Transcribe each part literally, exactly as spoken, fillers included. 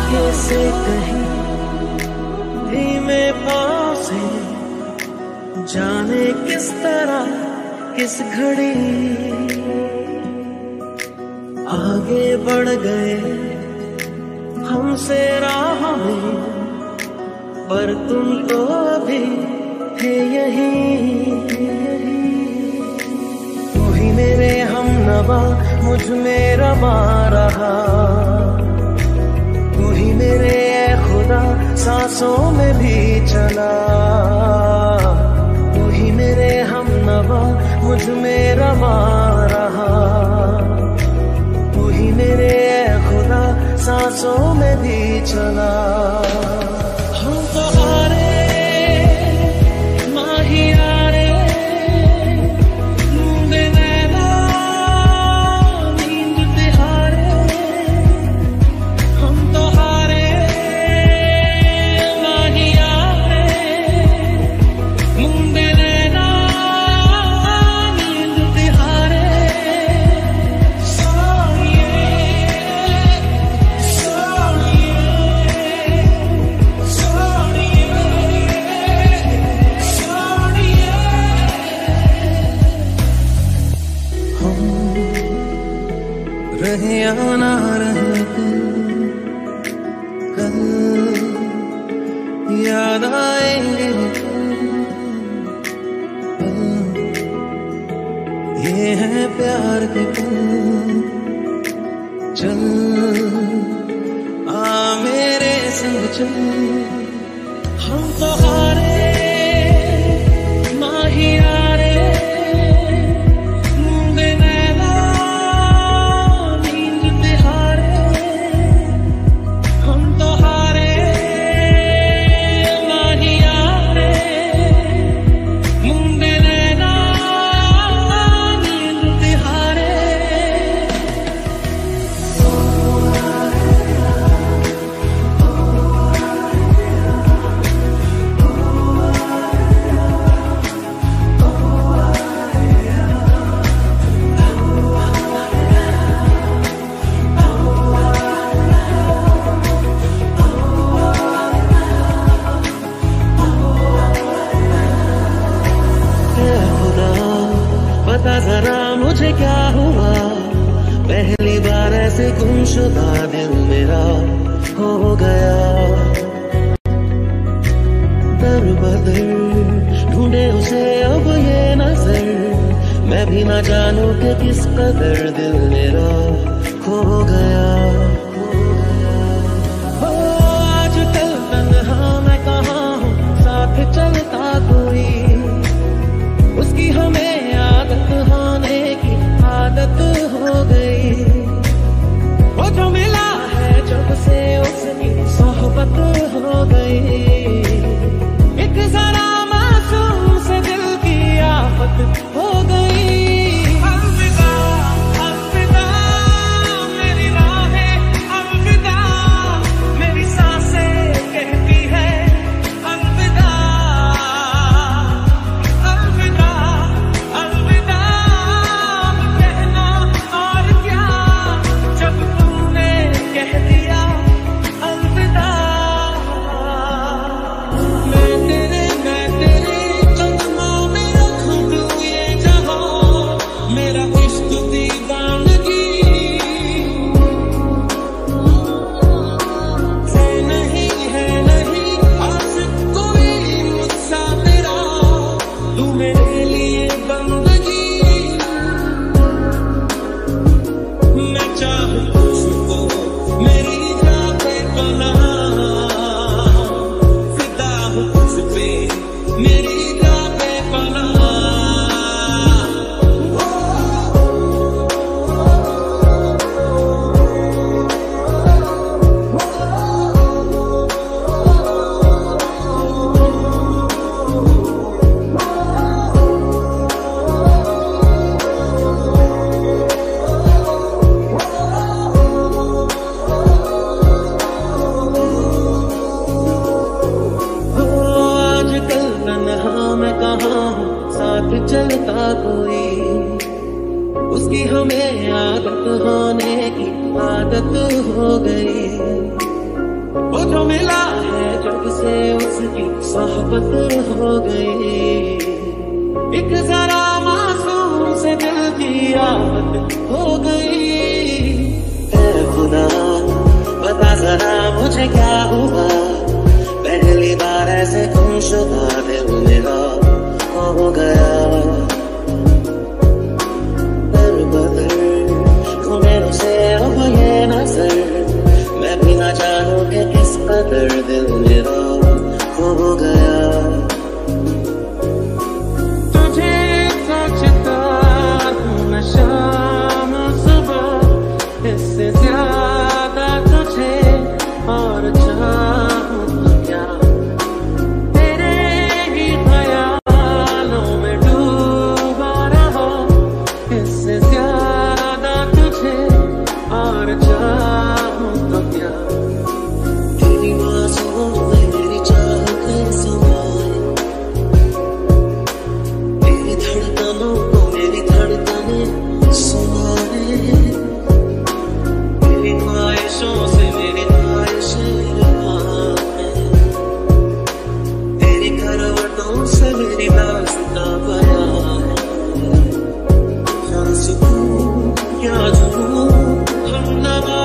आगे से कहीं धीमे पाँव से जाने किस तरह किस घड़ी आगे बढ़ गए हमसे राह में, पर तुम तो अभी थे यहीं। तू ही मेरे हमनवा मुझ में रमा रहा, तू ही मेरे ए खुदा सांसों में भी चला, तू ही मेरे हमनवा मुझ में रमा रहा, तू ही मेरे ए खुदा सांसों में भी चला। हम तो हारे माहियारे नींद नैना नींद तिहारे, हम तो हारे माहियारे नींद नैना नींद तिहारे। सोनिए सोनिए सोनिए हम रहे या ना रहे कल याद आएंगे ये है प्यार के पल। चल आ मेरे संग चल, हम तो हारे माहियारे नींद नैना नींद तिहारे, हम तो हारे माहियारे नींद नैना नींद तिहारे। बता जरा मुझे क्या हुआ, पहली बार ऐसे गुमशुदा दिल मेरा हो गया। दर बदर ढूंढे उसे अब ये नजर, मैं भी ना जानूं कि किस कदर दिल मेरा खो गया। ओ आजकल तन्हा मैं कहाँ हूँ, साथ चलता कोई, उसकी हमें आदत होने की आदत हो गई। वो जो मिला है जब से उसकी सोहबत हो गई, एक जरा मासूम से दिल की आफत हो गई। अलविदा अलविदा मेरी से उसकी सोहबत हो गई। एक जरा मासूम से दिल की आदत हो गई। ऐ खुदा बता जरा मुझे क्या हुआ, पहली बार ऐसे गुमशुदा दिल मेरा हो गया। दर बदर घूमे से अब ये नजर, मैं भी ना जानूं कि किस कदर दिल मेरा हो गया। तुझे सोचता हूँ मैं शाम सुबह, इससे ज्यादा तुझे और चाहूँ तो क्या। तेरे ही ख्यालों में डूबा रहा, इससे ज्यादा तुझे और चाहूँ तो क्या। तेरी आँसुओं में मेरी चाहत समाए, तेरी धड़कनों को मेरी धड़कनें सुनाए, तेरी ख्वाहिशों से मेरी ख्वाहिशें रवाए, तेरी करवटों से मेरी दास्तां बयां है। क्या सुकून क्या जुनून हमनवा,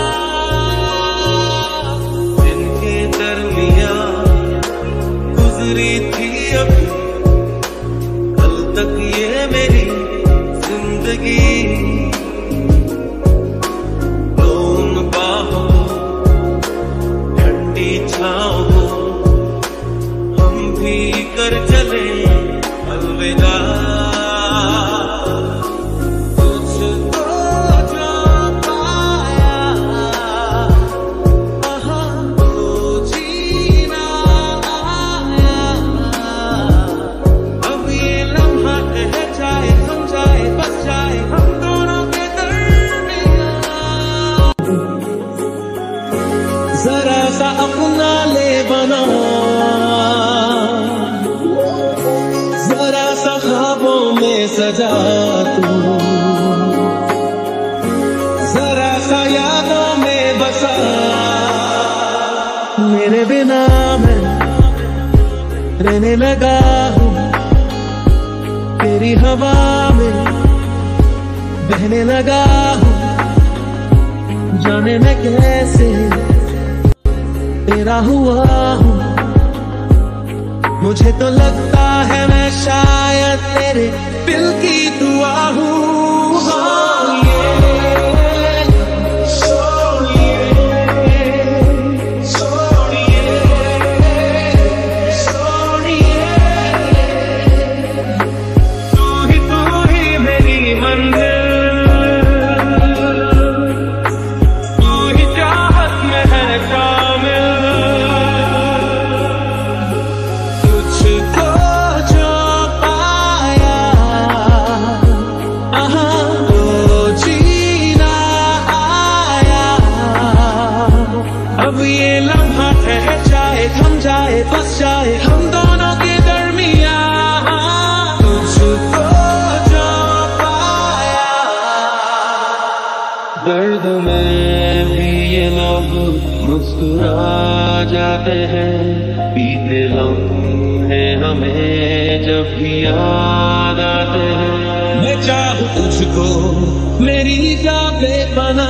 जिनके दरमियां गुजरी थी अभी कल तक ये मेरी जिंदगी। तो उन बाहों ठंडी छाँव को हम भी कर चले अलविदा। तुझको जो पाया वहाँ तो जीना आया। अब ये लम्हा रह जाए, थम जाए, बस जाए हम दोनों के दरमियां। जरा सा अपना ले बना, जरा सा ख्वाबों में सजा तू, जरा सा यादों में बसा। मेरे बिना मैं रहने लगा हूँ, तेरी हवा में बहने लगा हूँ। जाने मैं कैसे तेरा हुआ हूँ, मुझे तो लगता है मैं शायद तेरे दिल की दुआ हूँ। हाँ, ये सोनिए सोनिए सोनिए, तू ही तू ही मेरी मंजिल, तू ही चाहत में है शामिल। तुझको जो पाया वहाँ तो जीना आया। अब ये लम्हा ठहर जाए, थम जाए, बस जाए हम दोनों के दरमियां। तुझको जो पाया, दर्द में भी ये लोग मुस्कुरा जाते हैं। बीते लम्हे हमें जब भी याद आते हैं। मैं चाहूँ तुझको मेरी जाबे बना,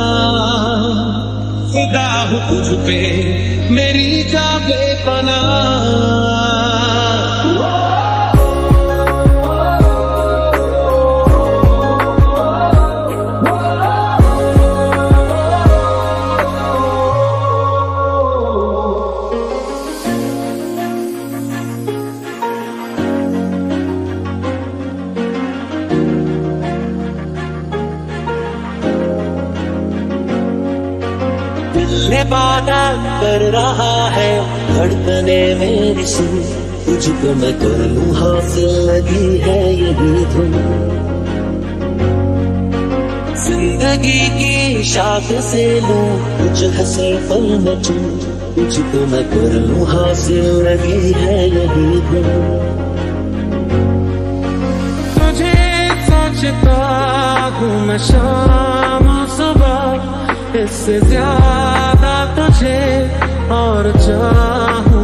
फिदा हूँ तुझ पे मेरी जाबे बना। मैं वादा कर रहा है धड़कने मेरी सुन, तुझको मैं कर लूं हासिल लगी है यही धुन। जिंदगी की शाख से लूं कुछ हंसी पल में चुन, तुझको मैं कर लूं हासिल लगी है यही धुन। तुझे सोचता हूँ मैं शाम सुबह, इससे ज्यादा तुझे और चाहूं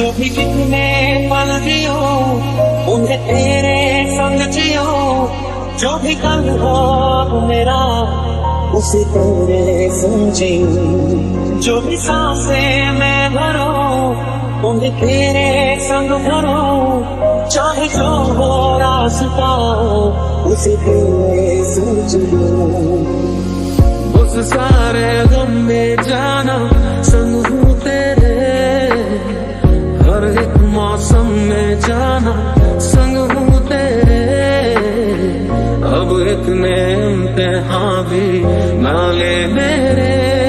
जो भी कितने पल जियो उन्हें तेरे संग जियो, जो भी कल हो मेरा उसे तेरे संग जियो, जो भी सांसें मैं भरो उन्हें तेरे संग भरो, चाहे जो हो रास्ता उसे तेरे संग जियो। उस सारे गम में जाना संग हूँ तेरे, हर एक मौसम में जाना संग हूँ तेरे, अब एक ने इम्तिहान भी ना ले मेरे,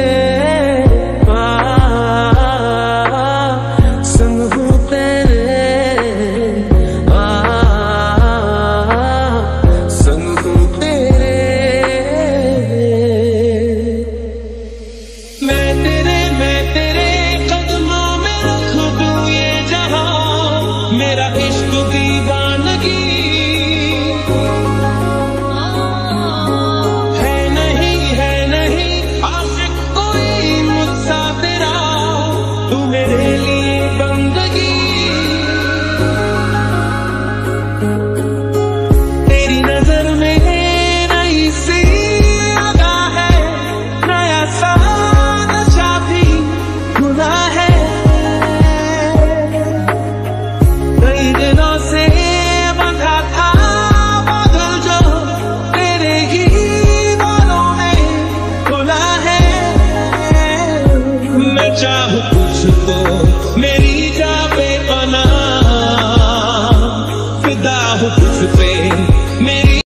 संग हूँ तेरे, आ, संग हूँ तेरे। मैं तेरे मैं तेरे कदमों में रख दूं ये जहां, मेरा इश्क दीवानगी है नहीं है नहीं आशिक कोई मुझसा तेरा, तू मेरे लिए बंदगी। तेरी नजर में नई सी अदा है, नया सा नशा भी खुदा है, कई दिनों से बंधा था बादल जो तेरे ही बालों में खुला है। मैं चाहूँ तुझको मेरी जा पे पना, फिदा हूँ तुझ पे मेरी